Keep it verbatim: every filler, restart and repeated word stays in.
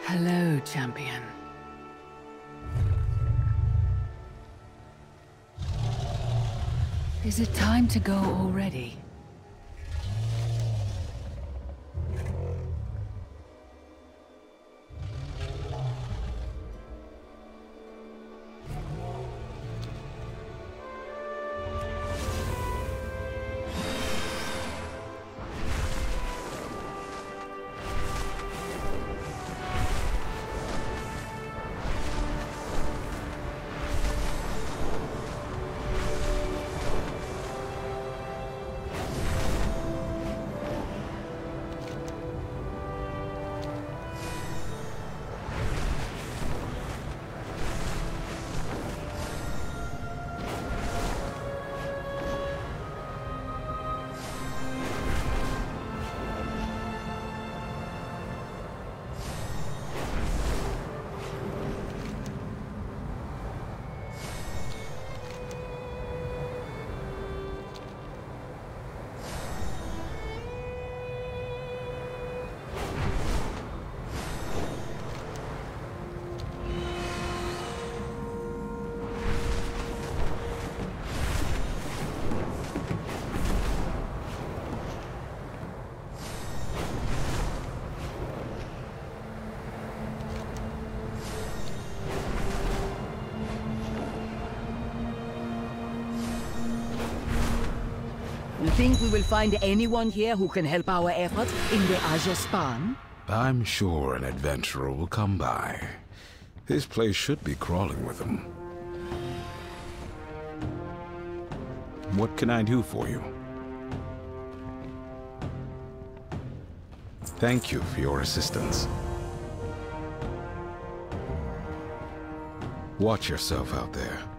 Hello, champion. Is it time to go already? You think we will find anyone here who can help our effort in the Azure Span? I'm sure an adventurer will come by. This place should be crawling with them. What can I do for you? Thank you for your assistance. Watch yourself out there.